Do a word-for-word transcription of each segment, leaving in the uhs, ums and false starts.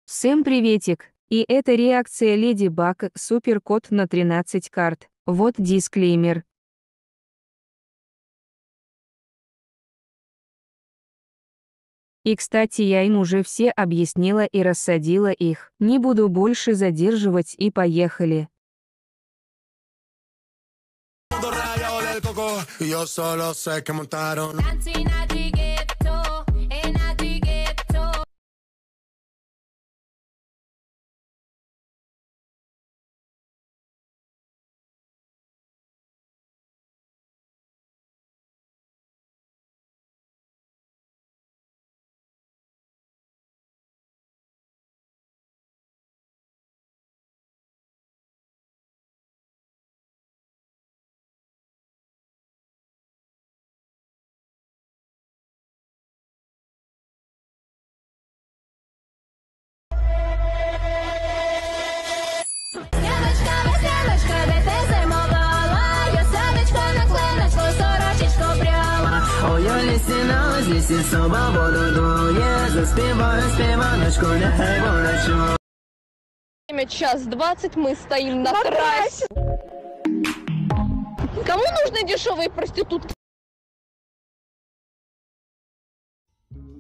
Всем приветик! И это реакция Леди Баг, суперкот на тринадцать карт. Вот дисклеймер. И кстати, я им уже все объяснила и рассадила их. Не буду больше задерживать и поехали. Yo solo sé que montaron. Здесь и свободу дует, заспеваю спеваночку, нехай болячу. Время час двадцать, мы стоим на трассе. Кому нужны дешевые проститутки?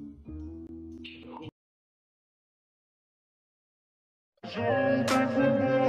Juntas